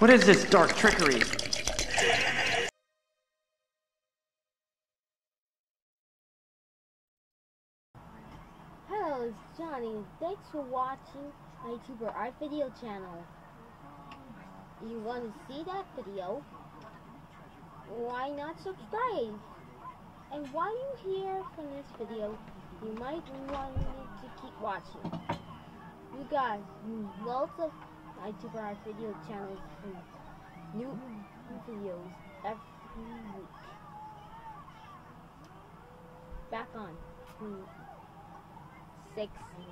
What is this dark trickery? Hello, it's Johnny. Thanks for watching my YouTuber Art Video channel. You want to see that video? Why not subscribe? And while you hear from this video, you might want to keep watching. We got lots of YouTuber Art Video channels and new videos every week. Back on 600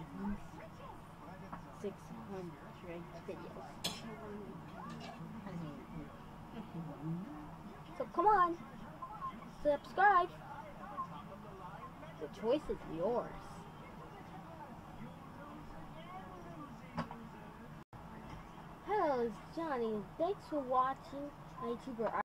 videos. So come on, subscribe. The choice is yours. Hello, it's Johnny. Thanks for watching my YouTuber Art